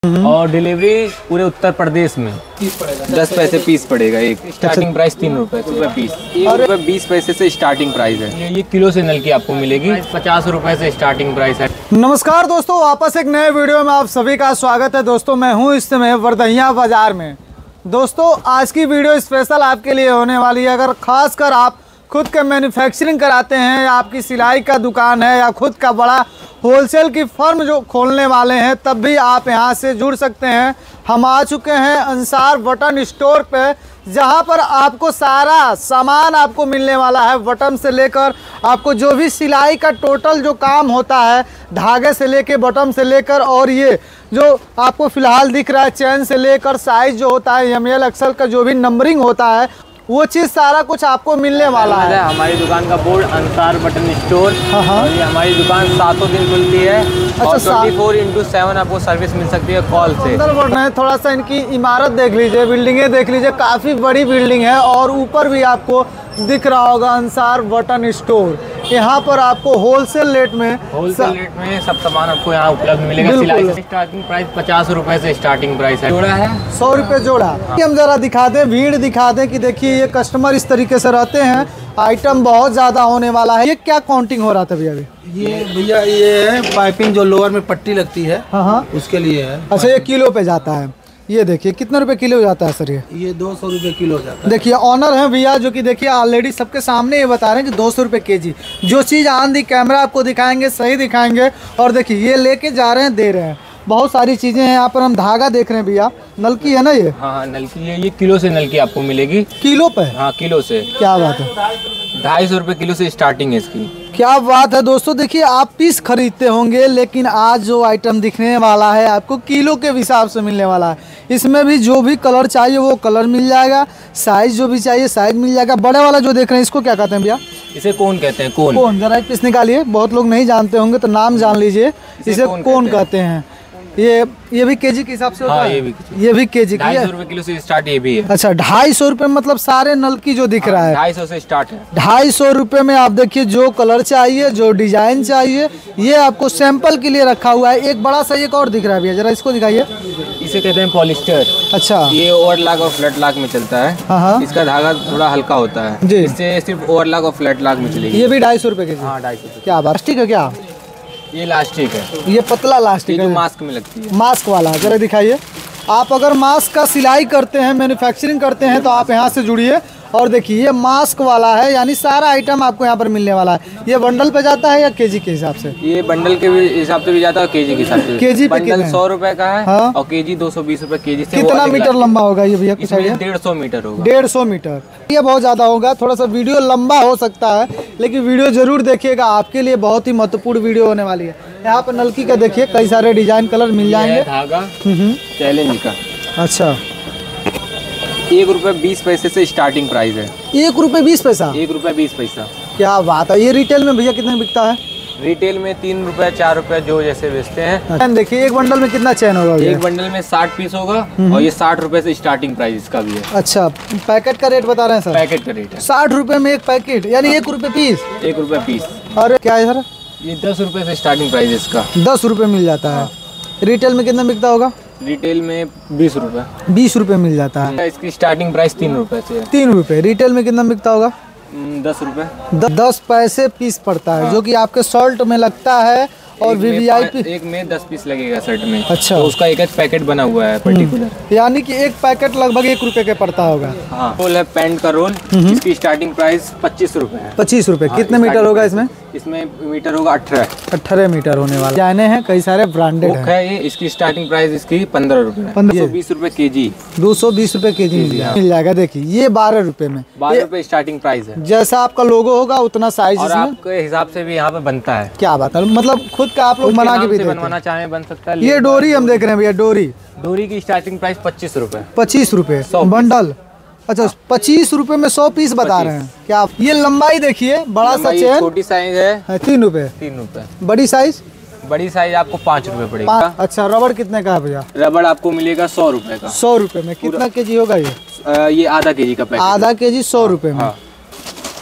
और डिलीवरी पूरे उत्तर प्रदेश में 10 पैसे पीस पड़ेगा एक। स्टार्टिंग प्राइस 3 रुपए पीस। 1 रुपए 20 पैसे से स्टार्टिंग प्राइस है। ये किलो से नल की आपको मिलेगी। 50 रुपए से स्टार्टिंग प्राइस है। नमस्कार दोस्तों, वापस एक नए वीडियो में आप सभी का स्वागत है। दोस्तों मैं हूं इस समय वर्दहिया बाजार में। दोस्तों आज की वीडियो स्पेशल आपके लिए होने वाली है। अगर खासकर आप खुद के मैन्युफैक्चरिंग कराते हैं या आपकी सिलाई का दुकान है या खुद का बड़ा होलसेल की फर्म जो खोलने वाले हैं, तब भी आप यहां से जुड़ सकते हैं। हम आ चुके हैं अंसार बटन स्टोर पे, जहां पर आपको सारा सामान आपको मिलने वाला है। बटन से लेकर आपको जो भी सिलाई का टोटल जो काम होता है, धागे से लेकर बटन से लेकर, और ये जो आपको फिलहाल दिख रहा है चैन से लेकर साइज जो होता है, ML XL का जो भी नंबरिंग होता है, वो चीज़ सारा कुछ आपको मिलने वाला है। हमारी दुकान का बोर्ड अंसार बटन स्टोर। और ये हमारी दुकान 7 दिन खुलती है। और 24x7 आपको सर्विस मिल सकती है कॉल से। अंदर बढ़ रहे हैं, थोड़ा सा इनकी इमारत देख लीजिए, बिल्डिंगें देख लीजिए, काफ़ी बड़ी बिल्डिंग है। और ऊपर भी आपको दिख रहा होगा अंसार बटन स्टोर। यहाँ पर आपको होलसेल रेट में सब सामान आपको यहाँ उपलब्ध मिलेगा। सिलाई स्टार्टिंग प्राइस 50 रुपए से स्टार्टिंग प्राइस है। जोड़ा है 100 रुपये जोड़ा। हम जरा दिखा दें, भीड़ दिखा दें कि देखिए ये कस्टमर इस तरीके से रहते हैं। आइटम बहुत ज़्यादा होने वाला है। ये क्या काउंटिंग हो रहा था भैया अभी? ये भैया ये है पाइपिंग जो लोअर में पट्टी लगती है। हाँ, उसके लिए है। अच्छा, ये किलो पे जाता है। ये देखिए कितने रुपए किलो जाता है सर? ये 200 रुपये किलो जाता है। देखिए ऑनर है भैया, जो कि देखिए ऑलरेडी सबके सामने ये बता रहे हैं कि 200 रुपये केजी। जो चीज़ ऑन दी कैमरा आपको दिखाएंगे सही दिखाएंगे। और देखिए ये लेके जा रहे हैं, दे रहे हैं। बहुत सारी चीज़ें हैं यहाँ पर। हम धागा देख रहे हैं भैया, नलकी है ना ये? हाँ नलकी है। ये किलो से नलकी आपको मिलेगी। किलो पे? हाँ किलो से। क्या बात है, 250 रुपये किलो से स्टार्टिंग है इसकी। क्या बात है दोस्तों। देखिए आप पीस खरीदते होंगे, लेकिन आज जो आइटम दिखने वाला है आपको किलो के हिसाब से मिलने वाला है। इसमें भी जो भी कलर चाहिए वो कलर मिल जाएगा, साइज जो भी चाहिए साइज मिल जाएगा। बड़े वाला जो देख रहे हैं इसको क्या कहते हैं भैया? इसे कोन कहते हैं। कोन जरा एक पीस निकालिए, बहुत लोग नहीं जानते होंगे तो नाम जान लीजिए। इसे कोन कहते हैं। ये भी केजी के हिसाब से होता है? ये भी केजी की है। 250 रुपये किलो से स्टार्ट ये भी है। अच्छा 250 रुपये, मतलब सारे नलकी जो दिख रहा है 250 से स्टार्ट है। 250 रुपये में आप देखिए जो कलर चाहिए, जो डिजाइन चाहिए, ये आपको सैंपल के लिए रखा हुआ है। एक बड़ा सा एक और दिख रहा है भैया, जरा इसको दिखाइए। इसे कहते हैं पॉलिस्टर। अच्छा, ये ओवरलॉक और फ्लैट लॉक में चलता है। हाँ। इसका धागा थोड़ा हल्का होता है जी। इससे सिर्फ ओवरलॉक और फ्लैट लॉक में चलेगी। ये भी 250 रुपये के जी? हाँ 250। क्या प्लास्टिक है क्या? ये लास्टिक है। ये पतला लास्टिक है, मास्क में लगती है। मास्क वाला जरा दिखाइए। आप अगर मास्क का सिलाई करते हैं, मैन्युफैक्चरिंग करते हैं, तो आप यहाँ से जुड़िए। और देखिए ये मास्क वाला है, यानी सारा आइटम आपको यहाँ पर मिलने वाला है। ये बंडल पे जाता है या केजी के हिसाब से? ये बंडल के हिसाब से भी जाता है, केजी के हिसाब से। केजी पे बंडल 100 रुपए का है। हाँ? और केजी 220 रुपए केजी से। कितना मीटर लंबा होगा ये भैया? कुछ आइडिया? 150 मीटर होगा। 150 मीटर। ये बहुत ज़्यादा होगा, थोड़ा सा वीडियो लंबा हो सकता है, लेकिन वीडियो जरूर देखिएगा, आपके लिए बहुत ही महत्वपूर्ण वीडियो होने वाली है। यहाँ पर नलकी का देखिए कई सारे डिजाइन कलर मिल जाएंगे। धागा चैलेंज का। अच्छा 1 रुपए 20 पैसे से स्टार्टिंग प्राइस है। 1 रुपये 20 पैसा? 1 रुपए 20 पैसा। क्या बात है। ये रिटेल में भैया कितने बिकता है? रिटेल में 3 रुपए 4 रुपए जो जैसे बेचते हैं। देखिए एक बंडल में कितना चैन होगा? एक बंडल में 60 पीस होगा। और ये 60 रुपए से स्टार्टिंग प्राइस इसका भी है। अच्छा, पैकेट का रेट बता रहे हैं सर? पैकेट का रेट है 60 रुपये में एक पैकेट, यानी 1 रुपये पीस? 1 रुपए पीस। और क्या है सर? ये 10 रुपए से स्टार्टिंग प्राइस इसका। 10 रुपये मिल जाता है। रिटेल में कितना बिकता होगा? रिटेल में 20 रुपए। 20 रुपये मिल जाता है। इसकी स्टार्टिंग प्राइस 3 रुपए से है। 3 रुपये। रिटेल में कितना बिकता होगा? 10 रुपए। 10 पैसे पीस पड़ता है। जो कि आपके शर्ट में लगता है। और VVIP एक में 10 पीस लगेगा शर्ट में। अच्छा, तो उसका एक पैकेट बना हुआ है पर्टिकुलर, यानी कि एक पैकेट लगभग 1 रुपये के पड़ता होगा। हाँ। रोल है पैंट का रोल, इसकी स्टार्टिंग प्राइस 25 रुपए है। 25 रुपये। हाँ, कितने मीटर होगा इसमें? इसमें मीटर होगा 18 मीटर होने वाला। जाने हैं कई सारे ब्रांडेड है। ये इसकी स्टार्टिंग प्राइस इसकी 15 रुपए है। 220 रुपए केजी। 220 रुपये केजी मिल जाएगा। देखिए ये 12 रुपये में। 12 रुपए स्टार्टिंग प्राइस है। जैसा आपका लोगो होगा उतना साइज और आपके हिसाब से भी यहाँ पे बनता है। क्या बात है, मतलब खुद का आप लोग बना के भी बनवाना चाहे बन सकता है। ये डोरी हम देख रहे हैं भैया, डोरी की स्टार्टिंग प्राइस 25 रुपए। 25 रुपए बंडल। अच्छा 25 रुपए में 100 पीस बता रहे हैं क्या आप? ये लंबाई देखिए, बड़ा सा चेन। छोटी साइज है 3 रुपए। 3 रुपए। बड़ी साइज? बड़ी साइज आपको 5 रुपए पड़ेगा। अच्छा, रबड़ कितने का है भैया? रबड़ आपको मिलेगा 100 रुपए का। 100 रुपए में कितना केजी होगा ये? ये आधा केजी का पैकेट। आधा केजी 100 रुपए में।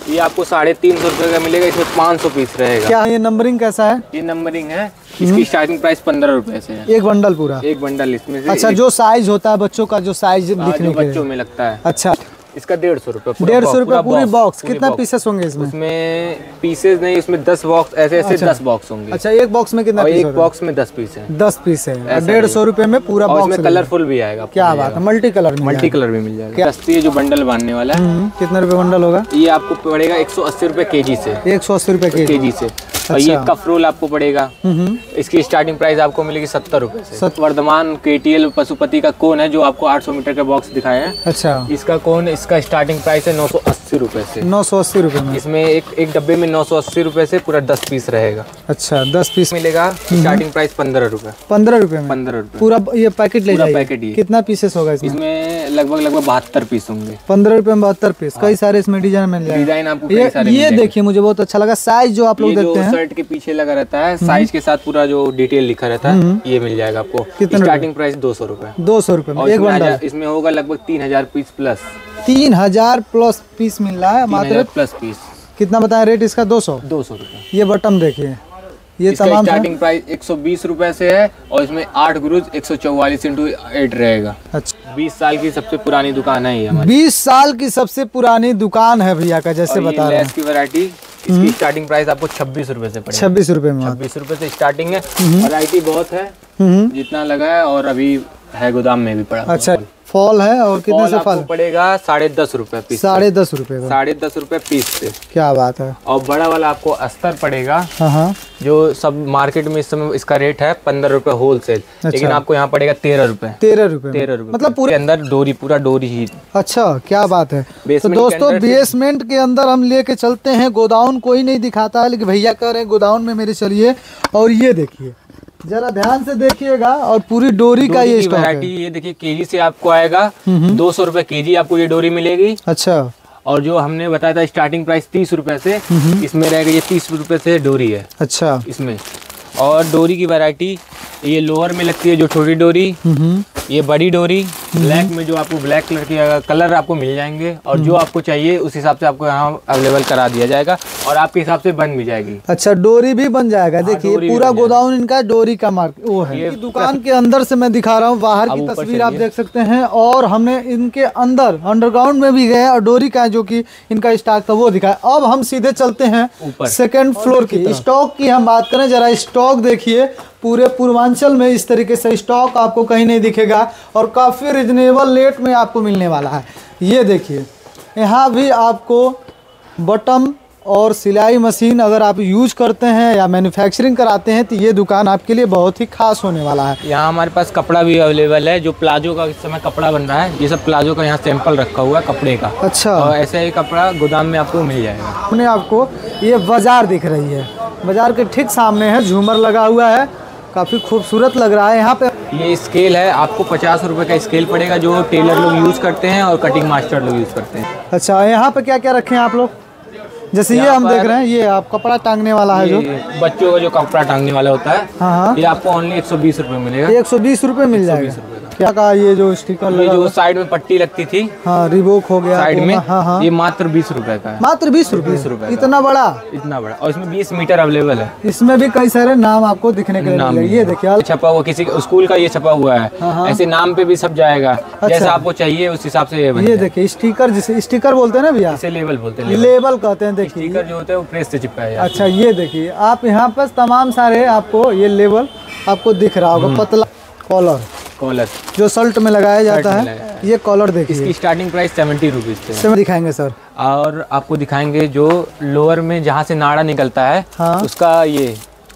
ये आपको 350 रुपए का मिलेगा, इसमें 500 पीस रहेगा। क्या ये नंबरिंग कैसा है? ये नंबरिंग है, इसकी स्टार्टिंग प्राइस 15 रुपए से है। एक बंडल पूरा? एक बंडल इसमें से। अच्छा, जो साइज होता है बच्चों का, जो साइज लिखने के बच्चों में लगता है। अच्छा, इसका 150 रुपए। 150 रुपए पूरी बॉक्स। कितना पीसेस होंगे इसमें? इसमें पीसेस नहीं, इसमें 10 बॉक्स ऐसे ऐसे 10 बॉक्स होंगे। अच्छा, एक बॉक्स में कितना पीस? एक बॉक्स में 10 पीस है। 10 पीस है, 150 रुपए में पूरा बॉक्स। इसमें कलरफुल भी आएगा। क्या बात है, मल्टी कलर भी मिल जाएगा। सस्ती है जो बंडल बांधने वाला है। कितने रुपए बंडल होगा? ये आपको पड़ेगा 180 रुपए केजी से। 180 रुपए केजी से। और ये कफ रोल आपको पड़ेगा, इसकी स्टार्टिंग प्राइस आपको मिलेगी 70 रुपए से। वर्धमान KTL पशुपति का कोन है जो आपको 800 मीटर का बॉक्स दिखाया है। अच्छा, इसका कोन, इसका स्टार्टिंग प्राइस है 980 रुपए से। 980 रुपए में इसमें एक डब्बे में 980 रुपए से पूरा 10 पीस रहेगा। अच्छा, 10 पीस मिलेगा। स्टार्टिंग प्राइस 15 रुपए। 15 रुपए में 15 रुपए पूरा ये पैकेट ले जाइए। पैकेट ही। कितना पीसेस होगा इसमें? इसमें लगभग 72 पीस होंगे। 15 रुपए में 72 पीस। कई सारे इसमें डिजाइन मिल जाएगा। डिजाइन आपको कई सारे ये देखिए, मुझे बहुत अच्छा लगा साइज जो आप लोग देखते हैं। शर्ट के पीछे लगा रहता है, साइज के साथ पूरा जो डिटेल लिखा रहता है, ये मिल जाएगा आपको। स्टार्टिंग प्राइस 200 रुपए। 200 रुपए में एक बंडल। इसमें होगा लगभग 3000 पीस प्लस। 3000 प्लस पीस मिल रहा है मात्र। Plus piece. कितना बताया रेट इसका? 200 रुपए। ये बटन देखिए, ये तमाम स्टार्टिंग प्राइस 120 रुपए से है और इसमें 8 गुरूज 144x8 रहेगा। अच्छा, 20 साल की सबसे पुरानी दुकान है ये हमारी। 20 साल की सबसे पुरानी दुकान है भैया का, जैसे बता रहे हैं। की वैरायटी, इसकी स्टार्टिंग प्राइस आपको 26 रुपए से पड़ेगा। 26 रुपए में? 26 रुपए से स्टार्टिंग है। वैरायटी बहुत है, जितना लगा है और अभी है गोदाम में भी पड़ा। अच्छा, फॉल है और कितने से फॉल पड़ेगा? 10.5 रुपए पीस। 10.5 रुपए? 10.5 रुपए पीस से। क्या बात है। और बड़ा वाला आपको अस्तर पड़ेगा। हाँ, जो सब मार्केट में इस समय इसका रेट है 15 रुपए होलसेल। लेकिन आपको यहाँ पड़ेगा 13 रुपए। 13 रुपए? 13 रुपए मतलब पूरे अंदर डोरी, पूरा डोरी ही। अच्छा, क्या बात है। तो दोस्तों, बेसमेंट के अंदर हम लेके चलते हैं। गोदाउन कोई नहीं दिखाता है, लेकिन भैया कह रहे हैं गोदाउन में मेरे चलिए। और ये देखिए, जरा ध्यान से देखिएगा। और पूरी डोरी का ये स्टॉक है। ये देखिए, केजी से आपको आएगा 200 रुपए केजी आपको ये डोरी मिलेगी। अच्छा, और जो हमने बताया था स्टार्टिंग प्राइस 30 रुपए से, इसमें रहेगा ये 30 रुपए से डोरी है। अच्छा, इसमें और डोरी की वैरायटी, ये लोअर में लगती है जो छोटी डोरी, ये बड़ी डोरी। ब्लैक में जो आपको ब्लैक कलर की कलर आपको मिल जाएंगे, और जो आपको चाहिए उस हिसाब से आपको यहाँ अवेलेबल करा दिया जाएगा और आपके हिसाब से बन भी जाएगी। अच्छा, डोरी भी बन जाएगा। देखिए, पूरा गोदाउन इनका डोरी का मार्केट वो है। ये दुकान के अंदर से मैं दिखा रहा हूँ, बाहर की तस्वीर आप देख सकते हैं। और हमने इनके अंदर अंडरग्राउंड में भी गए और डोरी का जो कि इनका स्टॉक था वो दिखाया। अब हम सीधे चलते हैं सेकेंड फ्लोर की। स्टॉक की हम बात करें, जरा स्टॉक देखिए। पूरे पूर्वांचल में इस तरीके से स्टॉक आपको कहीं नहीं दिखेगा और काफ़ी रिजनेबल रेट में आपको मिलने वाला है। ये देखिए, यहाँ भी आपको बटन और सिलाई मशीन अगर आप यूज करते हैं या मैन्युफैक्चरिंग कराते हैं तो ये दुकान आपके लिए बहुत ही खास होने वाला है। यहाँ हमारे पास कपड़ा भी अवेलेबल है, जो प्लाजो का इस समय कपड़ा बन रहा है। ये सब प्लाजो का यहाँ सैंपल रखा हुआ है कपड़े का। अच्छा, और ऐसा ही कपड़ा गोदाम में आपको मिल जाएगा। अपने आपको ये बाजार दिख रही है, बाजार के ठीक सामने है, झूमर लगा हुआ है, काफ़ी खूबसूरत लग रहा है। यहाँ पे ये स्केल है, आपको 50 रुपए का स्केल पड़ेगा, जो टेलर लोग यूज़ करते हैं और कटिंग मास्टर लोग यूज़ करते हैं। अच्छा, यहाँ पे क्या क्या रखे हैं आप लोग? जैसे ये हम देख रहे हैं, ये आप कपड़ा टांगने वाला है, जो बच्चों का जो कपड़ा टांगने वाला होता है। हाँ, ये आपको ओनली 120 रुपए मिलेगा। 120 रुपए मिल जाएगा। क्या का ये जो स्टिकर लगा, जो साइड में पट्टी लगती थी, हाँ, रिबोक हो गया साइड में। हाँ, ये मात्र 20 रुपए का है। मात्र 20 रुपए? इतना बड़ा? इतना बड़ा। और इसमें 20 मीटर अवेलेबल है। इसमें भी कई सारे नाम आपको दिखने के लिए मिलेंगे। ये देखिए, छपा हुआ, किसी स्कूल का ये छपा हुआ है। ऐसे नाम पे भी सब जाएगा। जैसा आपको चाहिए उस हिसाब से ये देखिए, स्टिकर, जिसे स्टिकर बोलते हैं ना भैया, इसे लेबल बोलते हैं। लेबल कहते हैं। देखिए, स्टिकर जो होते हैं वो प्रेस से चिपकाया जाता है। अच्छा, ये देखिए, आप यहाँ पर तमाम सारे आपको ये लेबल आपको दिख रहा होगा। पतला कॉलर जो शर्ट में लगाया जाता है, ये कॉलर देखिए। इसकी स्टार्टिंग प्राइस 70 रुपीज से दिखाएंगे सर। और आपको दिखाएंगे जो लोअर में जहाँ से नाड़ा निकलता है, उसका ये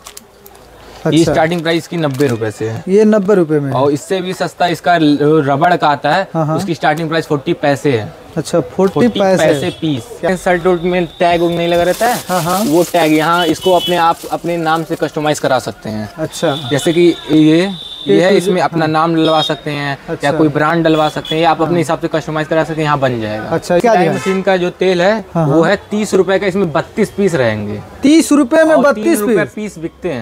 ये स्टार्टिंग प्राइस की 90 रुपए से है। ये 90 रुपए में। और इससे भी सस्ता इसका रबड़ का आता है, उसकी स्टार्टिंग प्राइस 40 पैसे है। अच्छा, 40 पैसे पीस। शर्ट में टैग नहीं लगा रहता है, वो टैग यहाँ इसको अपने आप अपने नाम से कस्टमाइज करा सकते हैं। अच्छा, जैसे कि ये है, इसमें अपना नाम डलवा सकते हैं। या कोई ब्रांड डलवा सकते हैं, या आप अपने हिसाब से कस्टमाइज करा सकते हैं, यहाँ बन जाएगा। अच्छा, सिलाई मशीन का जो तेल है वो है 30 रुपए का, इसमें 32 पीस रहेंगे। 30 रुपए में 32 रुपए पीस बिकते हैं।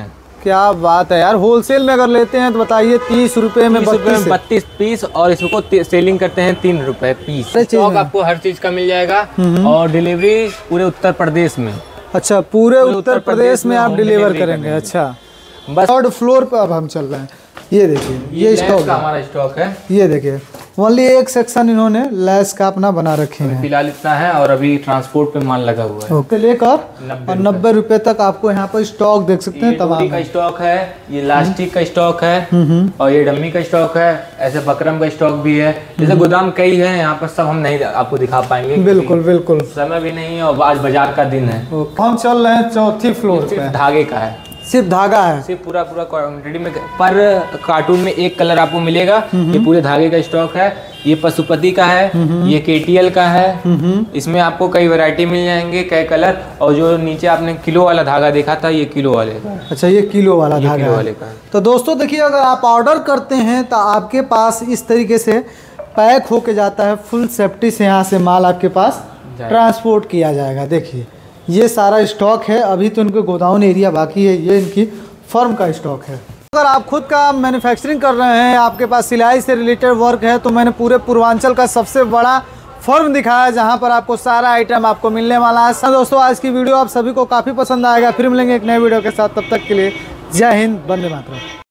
क्या बात है यार। होलसेल में अगर लेते हैं तो बताइए 30 रुपए में 32 पीस, और इसको सेलिंग करते हैं 3 रुपए पीस। स्टॉक आपको हर चीज का मिल जाएगा और डिलीवरी पूरे उत्तर प्रदेश में। अच्छा, पूरे उत्तर प्रदेश में आप डिलीवर करेंगे। अच्छा, बस थर्ड फ्लोर पे अब हम चल रहे हैं। ये देखिए, ये स्टॉक हमारा स्टॉक है। ये देखिए, ओनली एक सेक्शन इन्होंने लेस का अपना बना रखे हैं। फिलहाल इतना है और अभी ट्रांसपोर्ट पे माल लगा हुआ है। ओके, लेकर और 90 रुपए तक आपको यहाँ पर स्टॉक देख सकते हैं। तमाम का स्टॉक है, ये लास्टिक का स्टॉक है और ये डम्मी का स्टॉक है। ऐसे बकरम का स्टॉक भी है। जैसे गोदाम कई है यहाँ पर, सब हम नहीं आपको दिखा पाएंगे। बिल्कुल बिल्कुल, समय भी नहीं है और आज बाजार का दिन है। हम चल रहे हैं चौथी फ्लोर पे। धागे का है, सिर्फ धागा है, सिर्फ पूरा क्वांटिटी में। पर कार्टून में एक कलर आपको मिलेगा। ये पूरे धागे का स्टॉक है। ये पशुपति का है, ये KTL का है। इसमें आपको कई वैरायटी मिल जाएंगे, कई कलर। और जो नीचे आपने किलो वाला धागा देखा था, ये किलो वाले का। अच्छा, ये किलो वाला धागा किलो वाले का। तो दोस्तों देखिए, अगर आप ऑर्डर करते हैं तो आपके पास इस तरीके से पैक होके जाता है। फुल सेफ्टी से यहाँ से माल आपके पास ट्रांसपोर्ट किया जाएगा। देखिए, ये सारा स्टॉक है। अभी तो इनके गोदाउन एरिया बाकी है। ये इनकी फर्म का स्टॉक है। अगर आप खुद का मैन्युफैक्चरिंग कर रहे हैं, आपके पास सिलाई से रिलेटेड वर्क है, तो मैंने पूरे पूर्वांचल का सबसे बड़ा फर्म दिखाया जहां पर आपको सारा आइटम आपको मिलने वाला है। दोस्तों, आज की वीडियो आप सभी को काफ़ी पसंद आएगा। फिर मिलेंगे एक नए वीडियो के साथ। तब तक के लिए जय हिंद, वंदे मातरम।